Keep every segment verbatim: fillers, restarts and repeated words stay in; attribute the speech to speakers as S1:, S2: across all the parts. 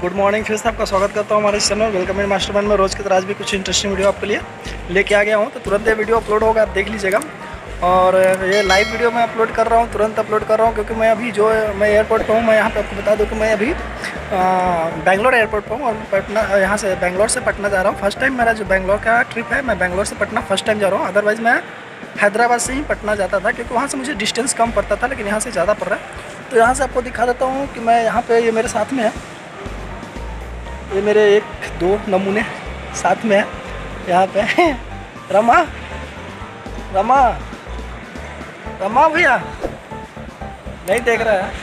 S1: Good morning, फिर से आपका स्वागत करता हूँ हमारे चैनल वेलकम इन मास्टरमाइंड में। रोज़ की तरह आज भी कुछ इंटरेस्टिंग वीडियो आपके लिए लेके आ गया हूँ, तो तुरंत ये वीडियो अपलोड होगा, आप देख लीजिएगा। और ये लाइव वीडियो मैं अपलोड कर रहा हूँ, तुरंत अपलोड कर रहा हूँ, क्योंकि मैं अभी जो मैं एयरपोर्ट पर हूँ। मैं यहाँ पे आपको बता दूँ कि मैं अभी बेंगलोर एयरपोर्ट पर हूँ और पटना, यहाँ से बेंगलोर से पटना जा रहा हूँ। फर्स्ट टाइम मेरा जो बेंगलोर का ट्रिप है, मैं बेंगलोर से पटना फर्स्ट टाइम जा रहा हूँ। अदरवाइज़ मैं हैदराबाद से ही पटना जाता था, क्योंकि वहाँ से मुझे डिस्टेंस कम पड़ता था, लेकिन यहाँ से ज़्यादा पड़ रहा है। तो यहाँ से आपको दिखा देता हूँ कि मैं यहाँ पे, ये मेरे साथ में है, ये मेरे एक दो नमूने साथ में है यहाँ पे। रमा रमा रमा भैया नहीं देख रहा है।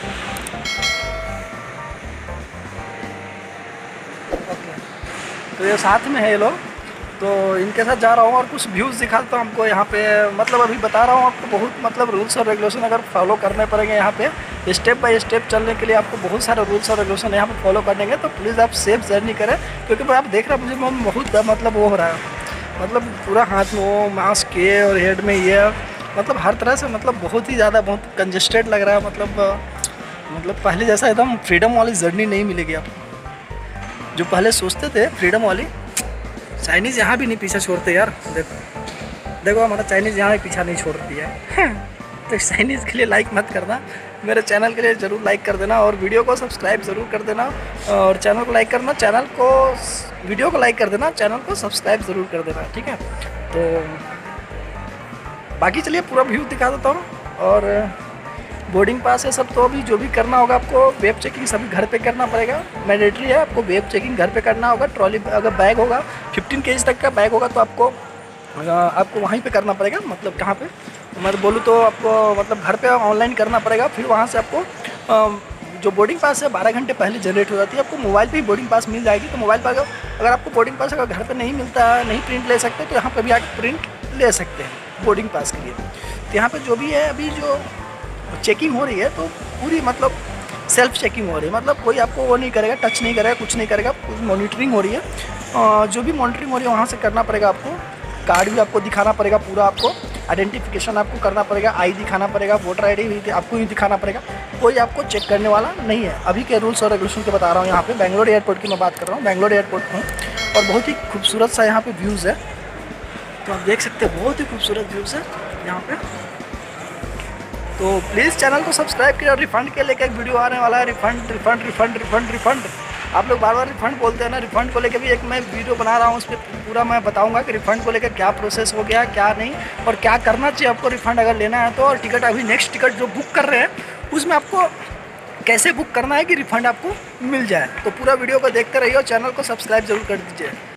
S1: ओके, तो ये साथ में है ये लोग, तो इनके साथ जा रहा हूँ और कुछ व्यूज़ दिखाता हूँ आपको यहाँ पे। मतलब अभी बता रहा हूँ आपको, बहुत मतलब रूल्स और रेगुलेशन अगर फॉलो करने पड़ेंगे यहाँ पे, स्टेप बाय स्टेप चलने के लिए आपको बहुत सारे रूल्स और रेगुलेशन यहाँ पे फॉलो करने, तो प्लीज़ आप सेफ जर्नी करें। क्योंकि मैं आप देख रहे हैं मुझे बहुत मतलब वो हो रहा है, मतलब पूरा हाथ में वो मास्क के और हेड में ये, मतलब हर तरह से मतलब बहुत ही ज़्यादा बहुत कंजेस्टेड लग रहा है। मतलब मतलब पहले जैसा एकदम फ्रीडम वाली जर्नी नहीं मिलेगी आपको, जो पहले सोचते थे फ्रीडम वाली। चाइनीज़ यहाँ भी नहीं पीछा छोड़ते यार, देखो देखो हमारा चाइनीज़ यहाँ भी पीछा नहीं छोड़ती है। तो चाइनीज़ के लिए लाइक मत करना, मेरे चैनल के लिए ज़रूर लाइक कर देना और वीडियो को सब्सक्राइब ज़रूर कर देना। और चैनल को लाइक करना, चैनल को वीडियो को लाइक कर देना, चैनल को सब्सक्राइब ज़रूर कर देना, ठीक है। तो बाकी चलिए पूरा व्यू दिखा देता हूँ। और बोर्डिंग पास है सब, तो अभी जो भी करना होगा आपको, वेब चेकिंग सभी घर पे करना पड़ेगा, मैंडेटरी है। आपको वेब चेकिंग घर पे करना होगा। ट्रॉली अगर बैग होगा फिफ्टीन केजी तक का बैग होगा, तो आपको आपको वहीं पे करना पड़ेगा। मतलब कहाँ पे मैं बोलूँ तो आपको मतलब घर पे ऑनलाइन करना पड़ेगा। फिर वहाँ से आपको जो बोर्डिंग पास है बारह घंटे पहले जनरेट हो जाती है, आपको मोबाइल पे ही बोर्डिंग पास मिल जाएगी। तो मोबाइल पर अगर अगर आपको बोर्डिंग पास अगर घर पे नहीं मिलता है, नहीं प्रिंट ले सकते, तो यहाँ पे भी आके प्रिंट ले सकते हैं बोर्डिंग पास के लिए। तो यहाँ पे जो भी है अभी जो चेकिंग हो रही है, तो पूरी मतलब सेल्फ चेकिंग हो रही है। मतलब कोई आपको वो नहीं करेगा, टच नहीं करेगा, कुछ नहीं करेगा, पूरी मॉनिटरिंग हो रही है। जो भी मॉनिटरिंग हो रही है वहाँ से करना पड़ेगा आपको। कार्ड भी आपको दिखाना पड़ेगा, पूरा आपको आइडेंटिफिकेशन आपको करना पड़ेगा, आई दिखाना पड़ेगा, वोटर आई डी आपको ही दिखाना पड़ेगा। कोई आपको चेक करने वाला नहीं है। अभी के रूल्स और रेगुलेशन के बता रहा हूँ। यहाँ पे बेंगलोर एयरपोर्ट की मैं बात कर रहा हूँ, बेंगलोर एयरपोर्ट हूँ और बहुत ही खूबसूरत सा यहाँ पे व्यूज़ है। तो आप देख सकते हैं, बहुत ही खूबसूरत व्यूज़ है यहाँ पे। तो प्लीज़ चैनल को सब्सक्राइब कीजिए। और रिफंड के लेकर एक वीडियो आने वाला है, refund refund refund refund refund आप लोग बार बार रिफंड बोलते हैं ना, रिफंड को लेकर भी एक मैं वीडियो बना रहा हूँ। उस पर पूरा मैं बताऊंगा कि रिफंड को लेकर क्या प्रोसेस हो गया, क्या नहीं, और क्या करना चाहिए आपको रिफंड अगर लेना है तो। और टिकट अभी नेक्स्ट टिकट जो बुक कर रहे हैं, उसमें आपको कैसे बुक करना है कि रिफंड आपको मिल जाए। तो पूरा वीडियो को देखते रहिए और चैनल को सब्सक्राइब जरूर कर दीजिए।